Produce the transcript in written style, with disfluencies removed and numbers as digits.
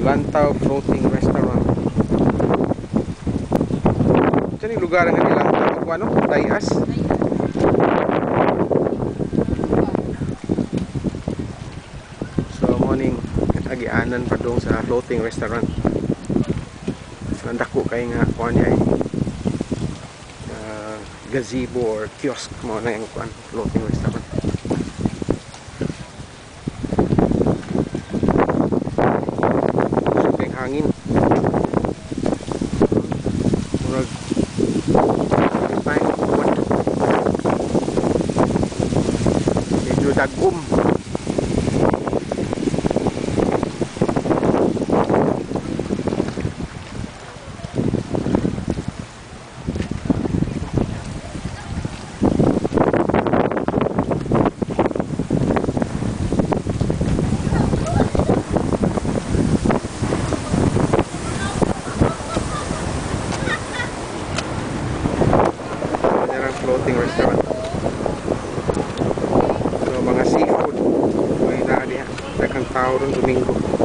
Lantaw Floating Restaurant. Diyan yung lugar nga nila Lantaw, ano? Day-as. So morning agianan pa dong sa floating restaurant. So dako kay nga kuan niya gazebo or kiosk mo na yung kuan floating restaurant. So kay hangin. Murag medyo dagom. Floating restaurant. So mga seafood may naadihan daghang tao ron Domingo.